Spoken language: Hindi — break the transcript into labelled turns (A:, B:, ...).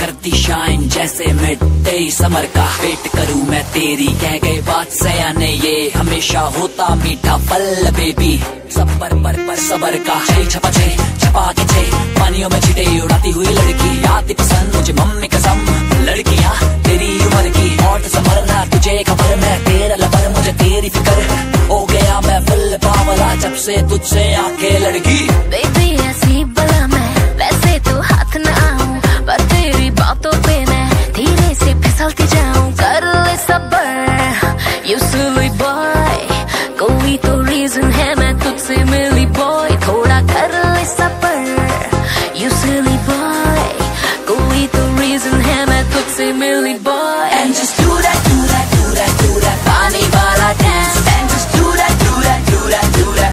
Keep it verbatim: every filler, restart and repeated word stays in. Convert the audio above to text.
A: करती शाइन जैसे मिडडे समर का। वेट करूं मैं तेरी कह गए बात सयाने, ये हमेशा होता मीठा फल बेबी। सबर पर पर सबर का छे छपा छे छपा के छे, पानियों में छिटे उड़ाती हुई लड़की आती पसंद मुझे मम्मी कसम। लड़कियां तेरी उम्र की और संभलना तुझे खबर, मैं तेरा लवर मुझे तेरी फिक्र। हो गया मैं फुल बावला जब से तुझसे